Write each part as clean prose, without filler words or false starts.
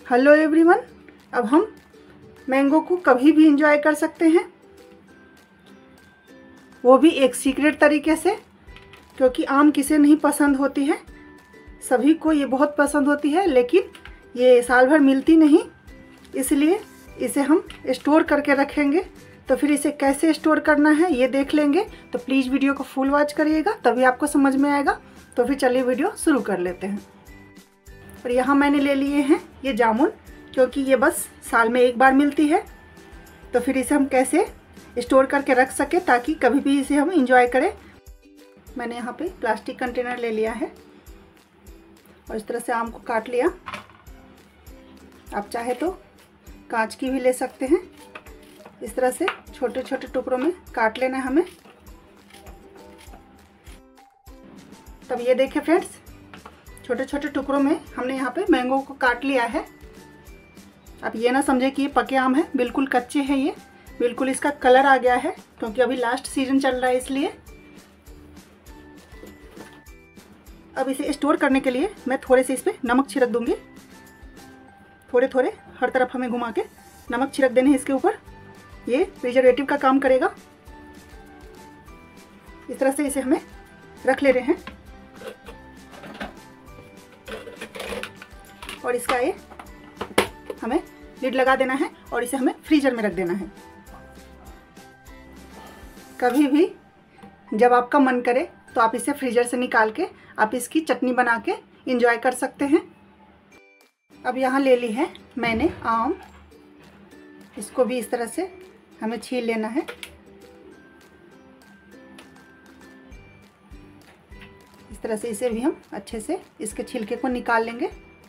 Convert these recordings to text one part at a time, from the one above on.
Hello everyone. अब हम mango को कभी भी इंजॉय कर सकते हैं, वो भी एक सीक्रेट तरीके से, क्योंकि आम किसे नहीं पसंद होती है, सभी को ये बहुत पसंद होती है, लेकिन ये साल भर मिलती नहीं, इसलिए इसे हम स्टोर करके रखेंगे। तो फिर इसे कैसे स्टोर करना है ये देख लेंगे। तो प्लीज़ वीडियो को फुल वॉच करिएगा, तभी आपको समझ में आएगा। तो फिर चलिए वीडियो शुरू कर लेते हैं। और यहाँ मैंने ले लिए हैं ये जामुन, क्योंकि ये बस साल में एक बार मिलती है। तो फिर इसे हम कैसे स्टोर करके रख सके ताकि कभी भी इसे हम इंजॉय करें। मैंने यहाँ पे प्लास्टिक कंटेनर ले लिया है और इस तरह से आम को काट लिया। आप चाहे तो कांच की भी ले सकते हैं। इस तरह से छोटे छोटे टुकड़ों में काट लेना है हमें। तब ये देखें फ्रेंड्स, छोटे छोटे टुकड़ों में हमने यहाँ पे मैंगो को काट लिया है। आप ये ना समझे कि ये पके आम है, बिल्कुल कच्चे हैं ये। बिल्कुल इसका कलर आ गया है, क्योंकि अभी लास्ट सीजन चल रहा है इसलिए। अब इसे स्टोर करने के लिए मैं थोड़े से इस पर नमक छिड़क दूंगी। थोड़े थोड़े हर तरफ हमें घुमा के नमक छिड़क देने हैं इसके ऊपर। ये प्रिजर्वेटिव का काम करेगा। इस तरह से इसे हमें रख ले रहे हैं और इसका ये हमें लिड लगा देना है और इसे हमें फ्रीजर में रख देना है। कभी भी जब आपका मन करे तो आप इसे फ्रीजर से निकाल के आप इसकी चटनी बना के एंजॉय कर सकते हैं। अब यहाँ ले ली है मैंने आम, इसको भी इस तरह से हमें छील लेना है। इस तरह से इसे भी हम अच्छे से इसके छिलके को निकाल लेंगे।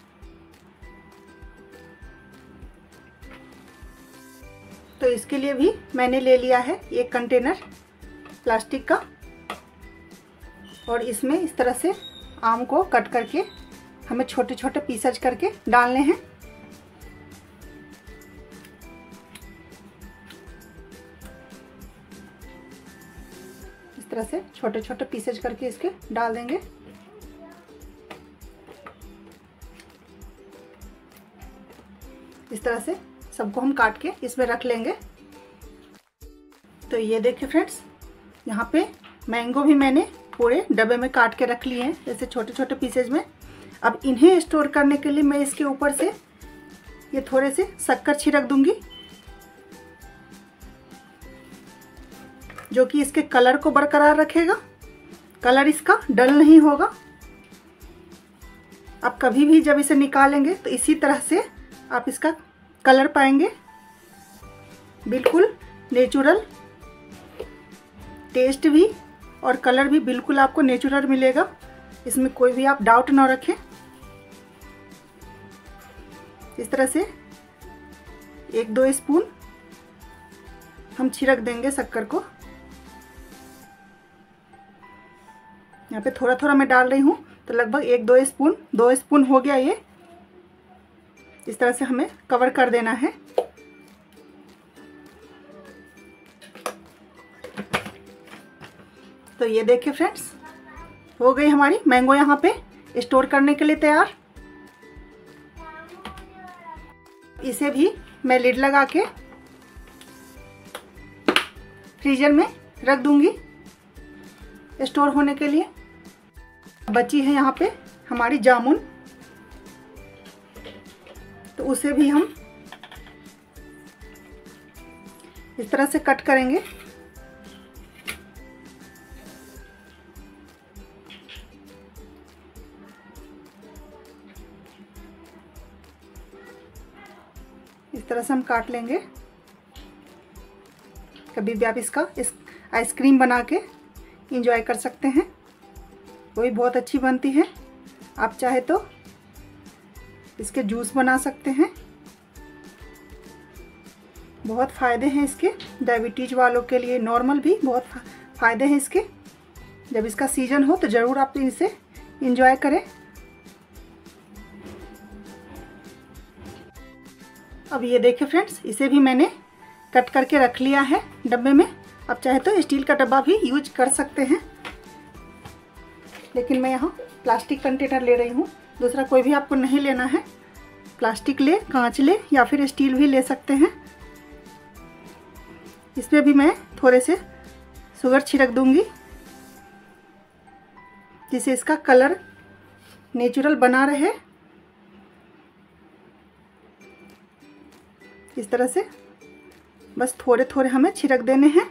तो इसके लिए भी मैंने ले लिया है एक कंटेनर प्लास्टिक का और इसमें इस तरह से आम को कट करके हमें छोटे छोटे पीसेज करके डालने हैं। इस तरह से छोटे छोटे पीसेज करके इसके डाल देंगे। इस तरह से सबको हम काट के इसमें रख लेंगे। तो ये देखिए फ्रेंड्स, यहाँ पे मैंगो भी मैंने पूरे डब्बे में काट के रख लिए हैं, जैसे छोटे छोटे पीसेज में। अब इन्हें स्टोर करने के लिए मैं इसके ऊपर से ये थोड़े से शक्कर छिड़क दूंगी, जो कि इसके कलर को बरकरार रखेगा। कलर इसका डल नहीं होगा। आप कभी भी जब इसे निकालेंगे तो इसी तरह से आप इसका कलर पाएंगे, बिल्कुल नेचुरल। टेस्ट भी और कलर भी बिल्कुल आपको नेचुरल मिलेगा, इसमें कोई भी आप डाउट ना रखें। इस तरह से 1-2 स्पून हम छिड़क देंगे शक्कर को। यहाँ पे थोड़ा थोड़ा मैं डाल रही हूँ, तो लगभग 1-2 स्पून, 2 स्पून हो गया ये। इस तरह से हमें कवर कर देना है। तो ये देखिए फ्रेंड्स, हो गई हमारी मैंगो यहाँ पे स्टोर करने के लिए तैयार। इसे भी मैं लिड लगा के फ्रीजर में रख दूंगी स्टोर होने के लिए। बची है यहाँ पे हमारी जामुन, तो उसे भी हम इस तरह से कट करेंगे। इस तरह से हम काट लेंगे। कभी भी आप इसका आइसक्रीम बना के एंजॉय कर सकते हैं, वो भी बहुत अच्छी बनती है। आप चाहे तो इसके जूस बना सकते हैं। बहुत फ़ायदे हैं इसके, डायबिटीज वालों के लिए, नॉर्मल भी बहुत फ़ायदे हैं इसके। जब इसका सीजन हो तो ज़रूर आप इसे एंजॉय करें। अब ये देखिए फ्रेंड्स, इसे भी मैंने कट करके रख लिया है डब्बे में। आप चाहे तो स्टील का डब्बा भी यूज कर सकते हैं, लेकिन मैं यहाँ प्लास्टिक कंटेनर ले रही हूँ, दूसरा कोई भी आपको नहीं लेना है। प्लास्टिक ले, कांच ले या फिर स्टील भी ले सकते हैं। इसमें भी मैं थोड़े से शुगर छिड़क दूंगी जिससे इसका कलर नेचुरल बना रहे। इस तरह से बस थोड़े थोड़े हमें छिड़क देने हैं।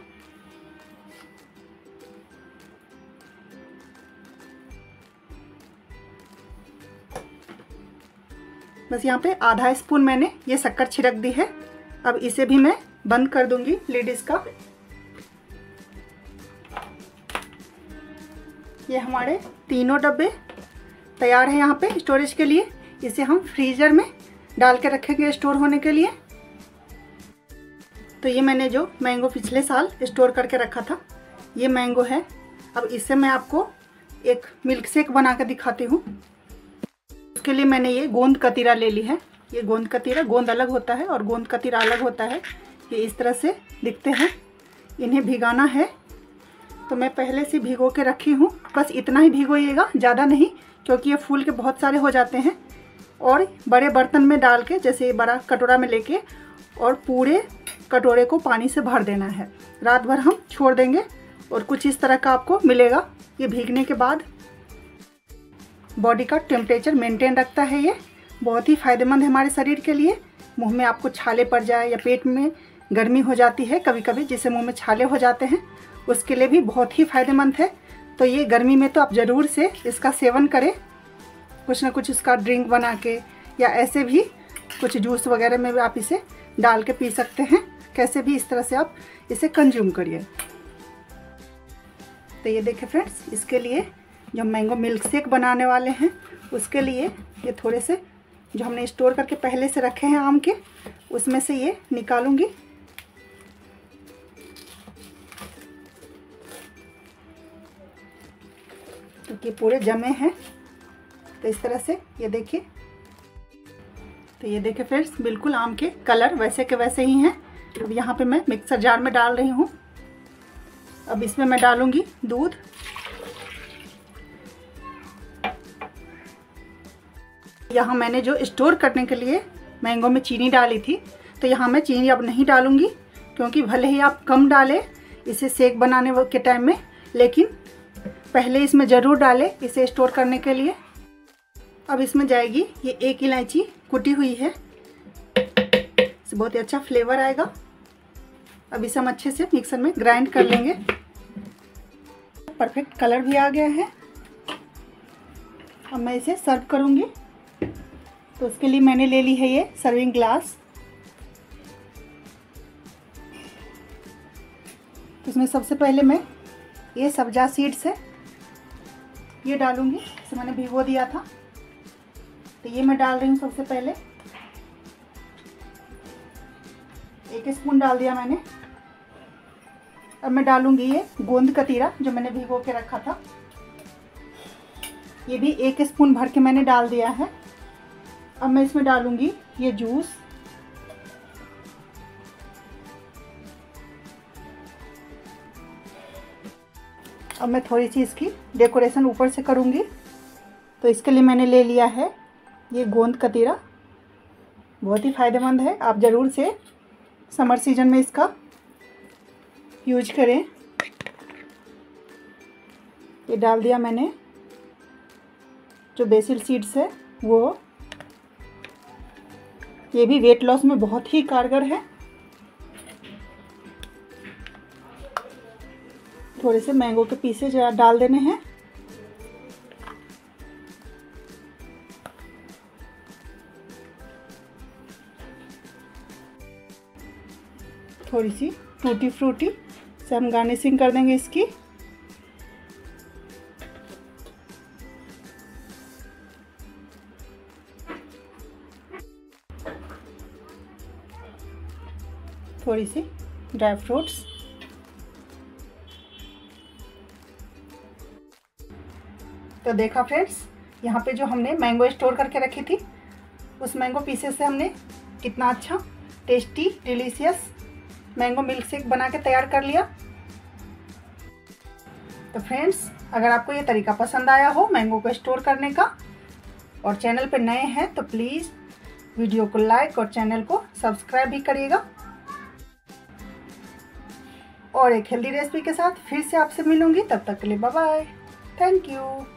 बस यहाँ पे आधा स्पून मैंने ये शक्कर छिड़क दी है। अब इसे भी मैं बंद कर दूंगी लिड इसका। ये हमारे तीनों डब्बे तैयार हैं यहाँ पे स्टोरेज के लिए। इसे हम फ्रीजर में डाल के रखेंगे स्टोर होने के लिए। तो ये मैंने जो मैंगो पिछले साल स्टोर करके रखा था, ये मैंगो है। अब इससे मैं आपको एक मिल्क शेक बना के दिखाती हूँ। उसके लिए मैंने ये गोंद कतीरा ले ली है। ये गोंद कतीरा, गोंद अलग होता है और गोंद कतीरा अलग होता है। ये इस तरह से दिखते हैं। इन्हें भिगाना है तो मैं पहले से भिगो के रखी हूँ। बस इतना ही भिगोइएगा, ज़्यादा नहीं, क्योंकि ये फूल के बहुत सारे हो जाते हैं। और बड़े बर्तन में डाल के, जैसे बड़ा कटोरा में लेके, और पूरे कटोरे को पानी से भर देना है। रात भर हम छोड़ देंगे और कुछ इस तरह का आपको मिलेगा। ये भीगने के बाद बॉडी का टेम्परेचर मेंटेन रखता है। ये बहुत ही फ़ायदेमंद है हमारे शरीर के लिए। मुंह में आपको छाले पड़ जाए या पेट में गर्मी हो जाती है कभी कभी, जिससे मुंह में छाले हो जाते हैं, उसके लिए भी बहुत ही फ़ायदेमंद है। तो ये गर्मी में तो आप ज़रूर से इसका सेवन करें। कुछ ना कुछ इसका ड्रिंक बना के या ऐसे भी कुछ जूस वगैरह में भी आप इसे डाल के पी सकते हैं। कैसे भी इस तरह से आप इसे कंज्यूम करिए। तो ये देखिए फ्रेंड्स, इसके लिए जो मैंगो मिल्क शेक बनाने वाले हैं, उसके लिए ये थोड़े से जो हमने स्टोर करके पहले से रखे हैं आम के, उसमें से ये निकालूंगी। तो ये पूरे जमे हैं। तो इस तरह से ये देखिए। तो ये देखिए फ्रेंड्स, बिल्कुल आम के कलर वैसे के वैसे ही हैं। अब यहाँ पे मैं मिक्सर जार में डाल रही हूँ। अब इसमें मैं डालूंगी दूध। यहाँ मैंने जो स्टोर करने के लिए मैंगो में चीनी डाली थी, तो यहाँ मैं चीनी अब नहीं डालूंगी, क्योंकि भले ही आप कम डालें इसे शेक बनाने के टाइम में, लेकिन पहले इसमें ज़रूर डालें इसे स्टोर करने के लिए। अब इसमें जाएगी ये 1 इलायची कुटी हुई है। इससे बहुत ही अच्छा फ्लेवर आएगा। अब इसे हम अच्छे से मिक्सर में ग्राइंड कर लेंगे। परफेक्ट कलर भी आ गया है। अब मैं इसे सर्व करूँगी। तो उसके लिए मैंने ले ली है ये सर्विंग ग्लास। तो इसमें सबसे पहले मैं ये सब्जा सीड्स है, ये डालूंगी। इसे मैंने भिगो दिया था, तो ये मैं डाल रही हूँ सबसे पहले। 1 स्पून डाल दिया मैंने। अब मैं डालूंगी ये गोंद कतीरा जो मैंने भिगो के रखा था, ये भी 1 स्पून भर के मैंने डाल दिया है। अब मैं इसमें डालूंगी ये जूस। अब मैं थोड़ी सी इसकी डेकोरेशन ऊपर से करूंगी। तो इसके लिए मैंने ले लिया है ये गोंद कतीरा। बहुत ही फ़ायदेमंद है, आप ज़रूर से समर सीजन में इसका यूज करें। ये डाल दिया मैंने। जो बेसिल सीड्स है वो, ये भी वेट लॉस में बहुत ही कारगर है। थोड़े से मैंगो के पीसेज डाल देने हैं। थोड़ी सी टूटी फ्रूटी से हम गार्निशिंग कर देंगे इसकी। थोड़ी सी ड्राई फ्रूट्स। तो देखा फ्रेंड्स, यहाँ पे जो हमने मैंगो स्टोर करके रखी थी, उस मैंगो पीसेस से हमने कितना अच्छा tasty delicious mango milk shake बना के तैयार कर लिया। तो फ्रेंड्स, अगर आपको ये तरीका पसंद आया हो मैंगो को स्टोर करने का, और चैनल पर नए हैं तो प्लीज़ वीडियो को लाइक और चैनल को सब्सक्राइब भी करिएगा। और एक हेल्दी रेसिपी के साथ फिर से आपसे मिलूंगी, तब तक के लिए बाय बाय। Thank you.